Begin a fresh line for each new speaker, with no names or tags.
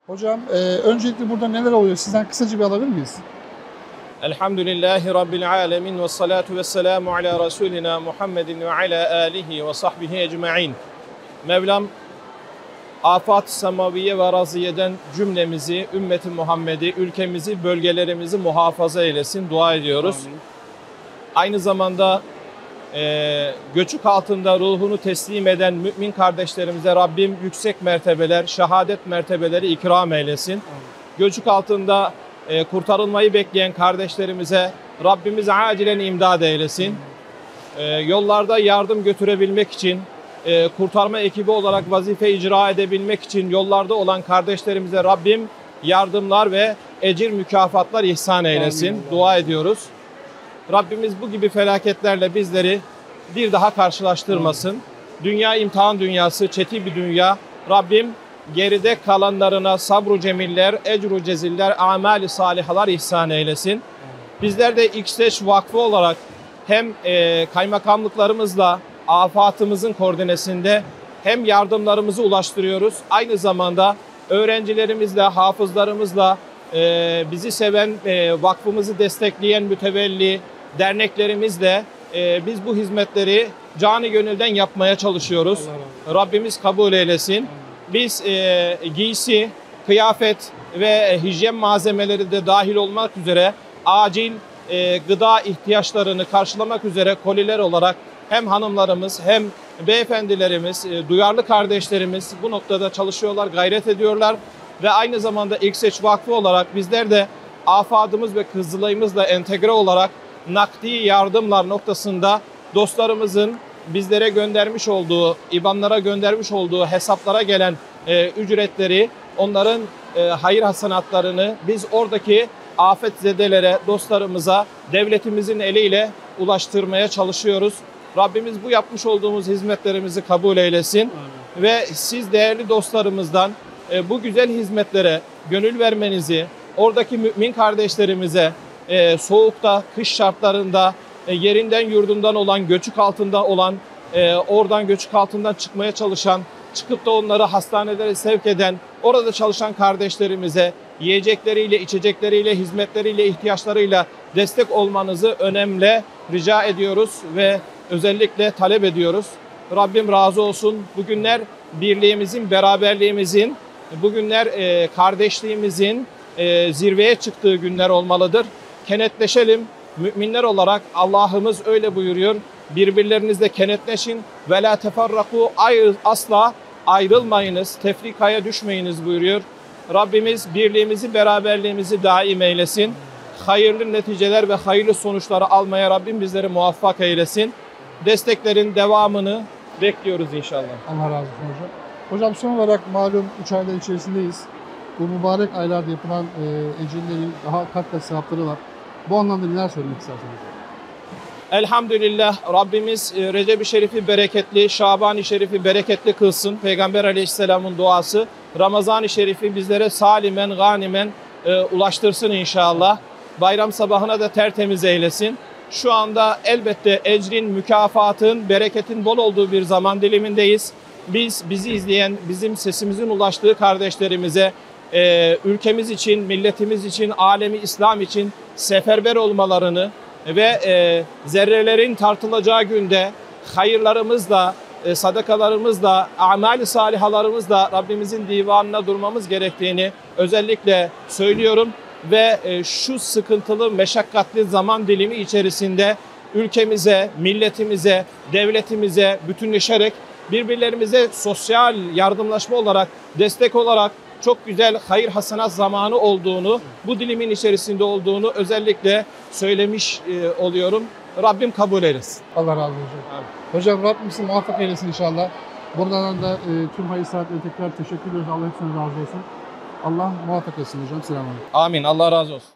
Hocam öncelikle burada neler oluyor? Sizden kısaca bir alabilir miyiz?
Elhamdülillahi Rabbil alemin ve salatu ve selamu ala Resulina Muhammedin ve ala alihi ve sahbihi ecma'in. Mevlam afat-ı semaviye ve raziyeden cümlemizi, ümmeti Muhammed'i, ülkemizi, bölgelerimizi muhafaza eylesin. Dua ediyoruz.
Amin.
Aynı zamanda göçük altında ruhunu teslim eden mümin kardeşlerimize Rabbim yüksek mertebeler, şehadet mertebeleri ikram eylesin.
Amin.
Göçük altında kurtarılmayı bekleyen kardeşlerimize Rabbimiz acilen imdad eylesin. Yollarda yardım götürebilmek için, kurtarma ekibi olarak vazife icra edebilmek için yollarda olan kardeşlerimize Rabbim yardımlar ve ecir mükafatlar ihsan eylesin.
Amin.
Dua ediyoruz. Rabbimiz bu gibi felaketlerle bizleri bir daha karşılaştırmasın.
Amin.
Dünya imtihan dünyası, çetin bir dünya. Rabbim geride kalanlarına sabru cemiller, ecru ceziller, amali salihalar ihsan eylesin. Bizler de İKSEŞ Vakfı olarak hem kaymakamlıklarımızla afatımızın koordinesinde hem yardımlarımızı ulaştırıyoruz. Aynı zamanda öğrencilerimizle, hafızlarımızla, bizi seven, vakfımızı destekleyen mütevelli derneklerimizle biz bu hizmetleri canı gönülden yapmaya çalışıyoruz. Rabbimiz kabul eylesin. Biz giysi, kıyafet ve hijyen malzemeleri de dahil olmak üzere acil gıda ihtiyaçlarını karşılamak üzere koliler olarak hem hanımlarımız hem beyefendilerimiz, duyarlı kardeşlerimiz bu noktada çalışıyorlar, gayret ediyorlar. Ve aynı zamanda İKSEÇ Vakfı olarak bizler de afadımız ve Kızılay'ımızla entegre olarak nakdi yardımlar noktasında dostlarımızın bizlere göndermiş olduğu, IBAN'lara göndermiş olduğu hesaplara gelen ücretleri, onların hayır hasenatlarını biz oradaki afetzedelere, dostlarımıza devletimizin eliyle ulaştırmaya çalışıyoruz. Rabbimiz bu yapmış olduğumuz hizmetlerimizi kabul eylesin. Amin. Ve siz değerli dostlarımızdan bu güzel hizmetlere gönül vermenizi, oradaki mümin kardeşlerimize soğukta, kış şartlarında yerinden yurdundan olan, göçük altında olan, oradan göçük altından çıkmaya çalışan, çıkıp da onları hastanelere sevk eden, orada çalışan kardeşlerimize yiyecekleriyle, içecekleriyle, hizmetleriyle, ihtiyaçlarıyla destek olmanızı önemli rica ediyoruz ve özellikle talep ediyoruz. Rabbim razı olsun. Bugünler birliğimizin, beraberliğimizin, bugünler kardeşliğimizin zirveye çıktığı günler olmalıdır. Kenetleşelim. Müminler olarak Allah'ımız öyle buyuruyor. Birbirlerinizle kenetleşin ve la teferraku, asla ayrılmayınız, tefrikaya düşmeyiniz buyuruyor. Rabbimiz birliğimizi, beraberliğimizi daim eylesin. Hayırlı neticeler ve hayırlı sonuçları almaya Rabbim bizleri muvaffak eylesin. Desteklerin devamını bekliyoruz inşallah.
Allah razı olsun hocam. Hocam son olarak malum 3 aylar içerisindeyiz. Bu mübarek aylarda yapılan ecirlerin daha kat kat sevapları var. Bu anlamda neler söylemek istersiniz?
Elhamdülillah Rabbimiz Recep-i Şerif'i bereketli, Şaban-ı Şerif'i bereketli kılsın. Peygamber Aleyhisselam'ın duası Ramazan-ı Şerif'i bizlere salimen, ganimen ulaştırsın inşallah. Bayram sabahına da tertemiz eylesin. Şu anda elbette ecrin, mükafatın, bereketin bol olduğu bir zaman dilimindeyiz. Bizi izleyen, bizim sesimizin ulaştığı kardeşlerimize ülkemiz için, milletimiz için, alemi İslam için seferber olmalarını ve zerrelerin tartılacağı günde hayırlarımızla, sadakalarımızla, amali salihalarımızla Rabbimizin divanına durmamız gerektiğini özellikle söylüyorum. Ve şu sıkıntılı, meşakkatli zaman dilimi içerisinde ülkemize, milletimize, devletimize bütünleşerek birbirlerimize sosyal yardımlaşma olarak, destek olarak çok güzel hayır hasenat zamanı olduğunu, bu dilimin içerisinde olduğunu özellikle söylemiş oluyorum. Rabbim kabul eylesin.
Allah razı olsun hocam. Hocam Rabbim sizi muvaffak eylesin inşallah. Buradan da tüm hayır saatlerine tekrar teşekkür ediyoruz. Allah hepsine razı olsun. Allah muvaffak etsin hocam. Selamünaleyküm.
Amin. Allah razı olsun.